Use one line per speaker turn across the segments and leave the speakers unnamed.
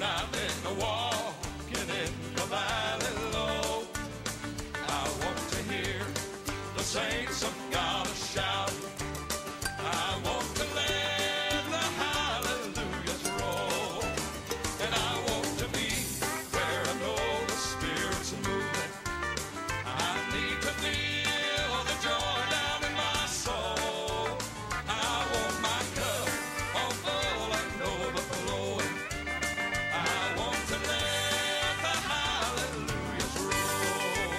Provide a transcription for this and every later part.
I've been walking in the valley low, I want to hear the saints of God shout. I want to let the hallelujahs roll, and I want to be where I know the Spirit's moving. I need to feel the joy down in my soul. I want my cup all full and overflowing. I want to let the hallelujahs roll.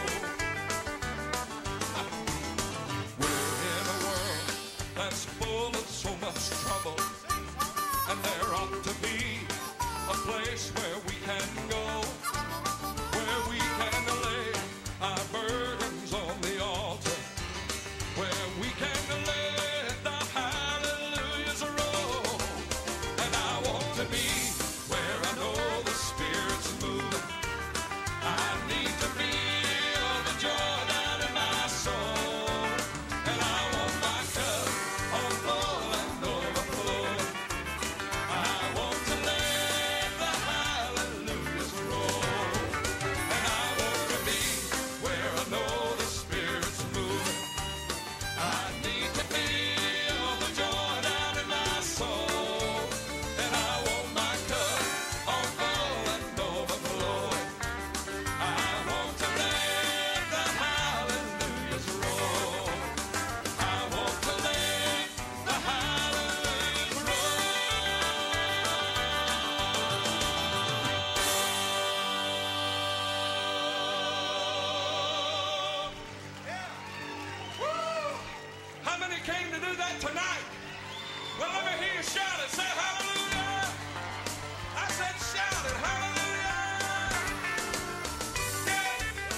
We're in a world that's full of so much trouble, and there ought to be a place where we can go, where we can lay our burdens on the altar, where we can let the hallelujahs roll. And I want to be where I know the Spirit's moving. I need to feel the joy down in my soul, and I want my cup all full and overflowing. I want to let the hallelujahs roll, and I want to be where I know the Spirit's moving. I need to feel the joy down in my soul, and I want my cup all full and overflowing. I want to let the hallelujahs roll. I want to let the hallelujahs roll. Woo! How many came to do that tonight? Well, let me hear you shout it. Say hallelujah. I said shout it. Hallelujah. Yeah.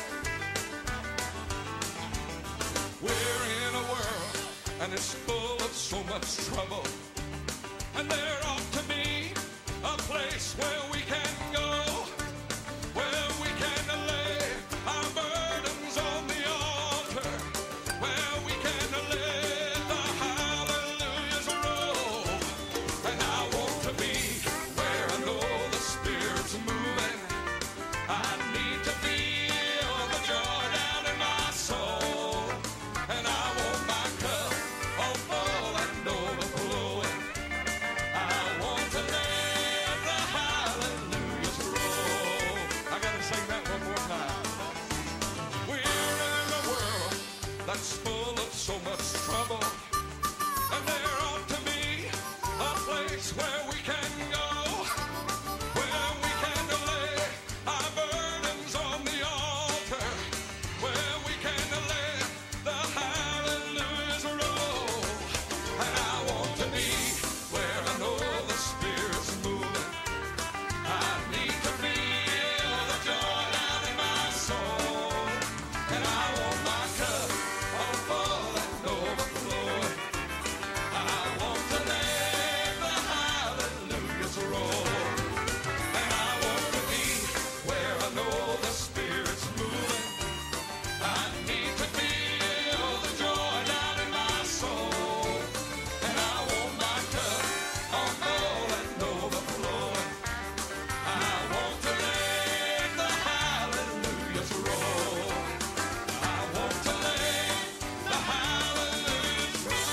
We're in a world and it's full of so much trouble, and there ought to be a place where we can go, where we can lay our burdens on the altar, where we can let the hallelujahs roll. And I want to be where I know the Spirit's moving. I need to feel the joy down in my soul, and I want my cup all full and overflowing. I want to let the hallelujahs roll. I gotta sing that one more time. We're in a world that's full of so much trouble, and there ought to be a place where we can go, where we can lay our burdens on the altar, where we can let the hallelujahs roll. And I want to be where I know the Spirit's moving. I need to feel the joy down in my soul, and I want my cup all full and overflowing. I want to let the hallelujahs roll, and I want to be where I know the Spirit's moving. I need to feel the joy down in my soul, and I want my cup all full and overflowing. I want to let the hallelujahs roll. I want to let the hallelujahs roll.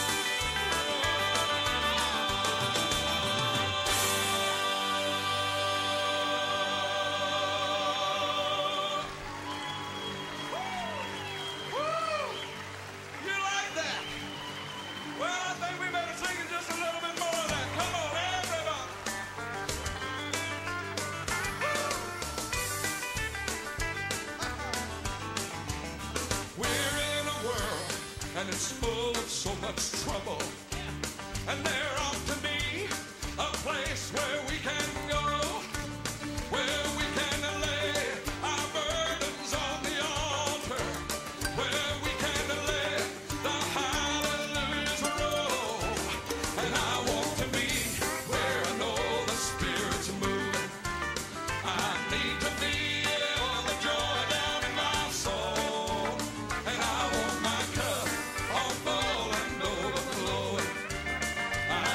Woo! You like that? Well, I think we better sing it just a little bit more of that. Come on, everybody. We're in a world and it's full of so much trouble, and there ought to be a place where we can go, where we can lay our burdens on the altar, where we can let the hallelujahs roll. And I want to be where I know the Spirit's moving. I need to feel the joy down in my soul, and I want my cup all full and overflowing. I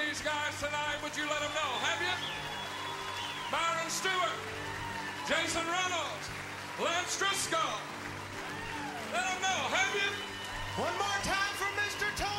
these guys tonight, would you let them know? Have you? Byron Stewart, Jason Reynolds, Lance Driscoll. Let them know. Have you?
One more time for Mr. Tony.